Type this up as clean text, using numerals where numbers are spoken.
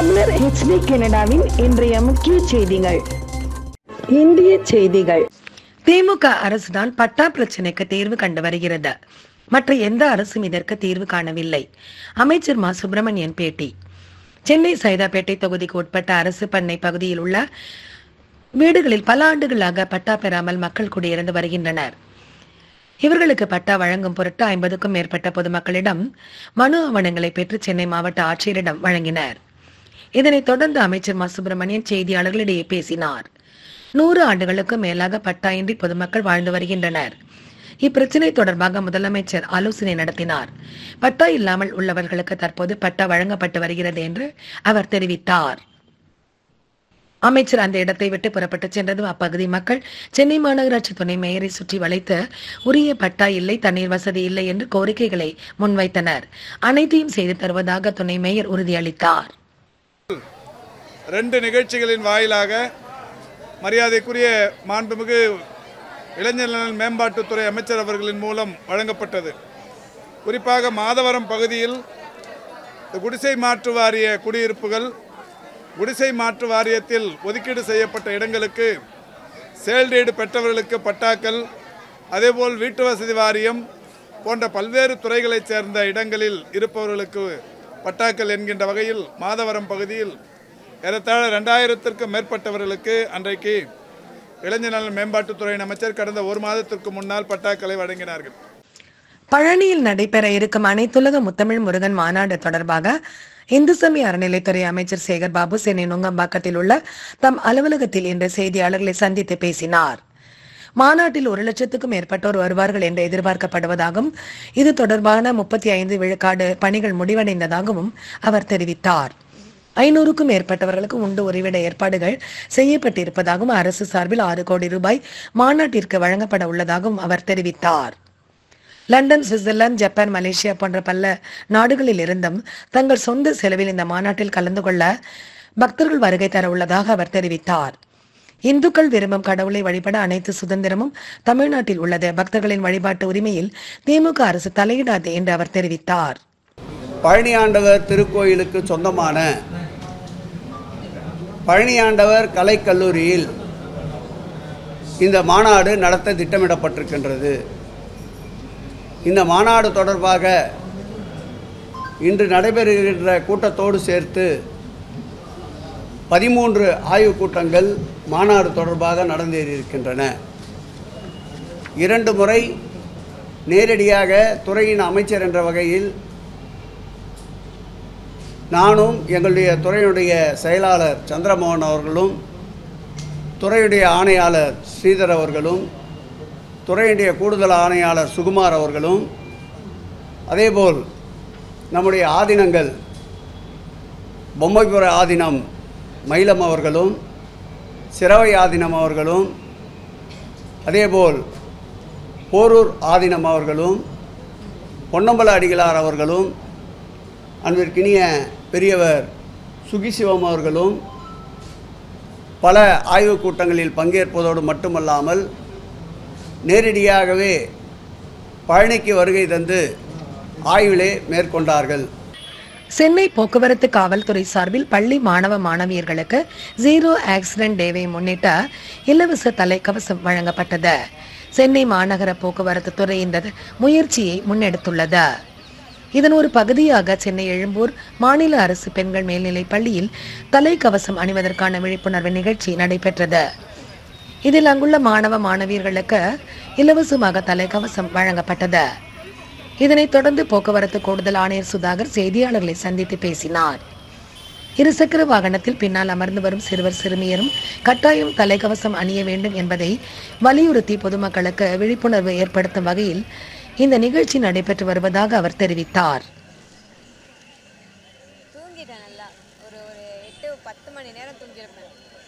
தமிழர் HD கனடாவின் இன்றைய முக்கிய செய்திகள். இந்திய செய்திகள். திமுக அரசுதான் பட்டா பிரச்சனைக்கு தீர்வு கண்டு வருகிறது. மற்ற எந்த அரசும் இதற்கு தீர்வு காணவில்லை. அமைச்சர் மா சுப்பிரமணியன் பேட்டி. சென்னை சைதாப்பேட்டை தொகுதிக்கு உட்பட்ட அரசு பண்ணை பகுதியில் உள்ள வீடுகளில் பல ஆண்டுகளாக பட்டா பெறாமல் மக்கள் குடியிருந்து வருகின்றனர். இவர்களுக்கு பட்டா வழங்கும் பொருட்டு 50க்கும் மேற்பட்ட பொதுமக்களிடம் மனு ஆவணங்களை பெற்று சென்னை மாவட்ட ஆட்சியரிடம் வழங்கினர். இதனைத் தொடர்ந்து அமைச்சர் மா சுப்பிரமணியன் செய்தியாளர்களிடையே பேசினார். 100 ஆண்டுகளுக்கு மேலாக பட்டா இன்றி பொதுமக்கள் வாழ்ந்து வருகின்றனர். இப்பிரச்சினை தொடர்பாக முதலமைச்சர் ஆலோசனை நடத்தினார். பட்டா இல்லாமல் உள்ளவர்களுக்கு தற்போது பட்டா வழங்கப்பட்டு வருகிறது என்று அவர் தெரிவித்தார். அமைச்சர் அந்த இடத்தை விட்டு புறப்பட்டு சென்றதும் அப்பகுதி மக்கள் சென்னை மாநகராட்சி துணை மேயரை சுற்றி வளைத்து உரிய பட்டா இல்லை, தண்ணீர் வசதி இல்லை என்று கோரிக்கைகளை முன்வைத்தனர். அனைத்தையும் செய்து தருவதாக துணை மேயர் உறுதியளித்தார். 2 நிகழ்ச்சிகளின் வாயிலாக மரியாதைக்குரிய மாண்புமிகு இளைஞர் நலன் மேம்பாட்டுத்துறை அமைச்சர் அவர்களின் மூலம் வழங்கப்பட்டது. குறிப்பாக மாதவரம் பகுதியில் குடிசை மாற்று வாரிய குடியிருப்புகள், குடிசை மாற்று வாரியத்தில் ஒதுக்கீடு செய்யப்பட்ட இடங்களுக்கு சேல்டீடு பெற்றவர்களுக்கு பட்டாக்கள், அதேபோல் வீட்டு வசதி வாரியம் போன்ற பல்வேறு துறைகளைச் சேர்ந்த இடங்களில் இருப்பவர்களுக்கு பட்டாக்கள் என்கின்ற வகையில் மாதவரம் பகுதியில் ஏறத்தாழ 2000க்கும் மேற்பட்டவர்களுக்கு அன்றைக்கு இளைஞர் நலன் மேம்பாட்டுத்துறை அமைச்சர் கடந்த 1 மாதத்திற்கு முன்னால் பட்டாக்களை வழங்கினார்கள். பழனியில் நடைபெற இருக்கும் அனைத்துலக முத்தமிழ் முருகன் மாநாடு தொடர்பாக இந்து சமய அறநிலைத்துறை அமைச்சர் சேகர் பாபு சென்னை நுங்கம்பாக்கத்தில் உள்ள தம் அலுவலகத்தில் இன்று செய்தியாளர்களை சந்தித்து பேசினார். மாநாட்டில் 1 லட்சத்துக்கும் மேற்பட்டோர் வருவார்கள் என்று எதிர்பார்க்கப்படுவதாகவும் இது தொடர்பான 35 விழுக்காடு பணிகள் முடிவடைந்ததாகவும் அவர் தெரிவித்தார். 500க்கும் மேற்பட்டவர்களுக்கு உண்டு உறைவிட ஏற்பாடுகள் செய்யப்பட்டிருப்பதாகவும் அரசு சார்பில் 6 கோடி ரூபாய் மாநாட்டிற்கு வழங்கப்பட உள்ளதாகவும் அவர் தெரிவித்தார். லண்டன், சுவிட்சர்லாந்து, ஜப்பான், மலேசியா போன்ற பல நாடுகளில் இருந்தும் தங்கள் சொந்த செலவில் இந்த மாநாட்டில் கலந்து கொள்ள பக்தர்கள் வருகை தர உள்ளதாக அவர் தெரிவித்தார். இந்துக்கள் விரும்பும் கடவுளை வழிபட அனைத்து சுதந்திரமும் தமிழ்நாட்டில் உள்ளது. பக்தர்களின் வழிபாட்டு உரிமையில் திமுக அரசு தலையிடாது என்று அவர் தெரிவித்தார். பழனியாண்டவர் திருக்கோயிலுக்கு சொந்தமான பழனியாண்டவர் கலைக்கல்லூரியில் இந்த மாநாடு நடத்த திட்டமிடப்பட்டிருக்கின்றது. இந்த மாநாடு தொடர்பாக இன்று நடைபெறுகின்ற கூட்டத்தோடு சேர்த்து 13 ஆய்வுக் கூட்டங்கள் மாநாடு தொடர்பாக நடந்தேறியிருக்கின்றன. 2 முறை நேரடியாக துறையின் அமைச்சர் என்ற வகையில் நானும் எங்களுடைய துறையினுடைய செயலாளர் சந்திரமோகன் அவர்களும், துறையுடைய ஆணையாளர் ஸ்ரீதர் அவர்களும், துறையுடைய கூடுதல் ஆணையாளர் சுகுமார் அவர்களும், அதேபோல் நம்முடைய ஆதீனங்கள் பொம்மைபுர ஆதீனம் மயிலம் அவர்களும், சிரவை ஆதீனம் அவர்களும், அதேபோல் போரூர் ஆதீனம் அவர்களும், பொன்னம்பல அடிகளார் அவர்களும், அன்பிற்கினிய பெரியவர் சுகிசிவம் அவர்களும் பல ஆய்வுக் கூட்டங்களில் பங்கேற்பதோடு மட்டுமல்லாமல் நேரடியாகவே பழனிக்கு வருகை தந்து ஆய்விலே மேற்கொண்டார்கள். சென்னை போக்குவரத்து காவல்துறை சார்பில் பள்ளி மாணவ மாணவியர்களுக்கு 0 ஆக்சிடென்ட் டேவை முன்னிட்டு இலவச தலைக்கவசம் வழங்கப்பட்டது. சென்னை மாநகர போக்குவரத்து துறை இந்த முயற்சியை முன்னெடுத்துள்ளது. இதன் ஒரு பகுதியாக சென்னை எழும்பூர் மாநில அரசு பெண்கள் மேல்நிலைப் பள்ளியில் தலைக்கவசம் அணிவதற்கான விழிப்புணர்வு நிகழ்ச்சி நடைபெற்றது. இதில் அங்குள்ள மாணவ மாணவியர்களுக்கு இலவசமாக தலைக்கவசம் வழங்கப்பட்டது. இதனைத் தொடர்ந்து போக்குவரத்து கூடுதல் ஆணையர் சுதாகர் செய்தியாளர்களை சந்தித்து பேசினார். 2 சக்கர வாகனத்தில் பின்னால் அமர்ந்து வரும் சிறுவர் சிறுமியரும் கட்டாயம் தலைக்கவசம் அணிய வேண்டும் என்பதை வலியுறுத்தி பொதுமக்களுக்கு விழிப்புணர்வு ஏற்படுத்தும் வகையில் இந்த நிகழ்ச்சி நடைபெற்று வருவதாக அவர் தெரிவித்தார். தூங்கிட்டேன் நல்லா, ஒரு 8-10 மணி நேரம் தூங்கியிருப்பேன்.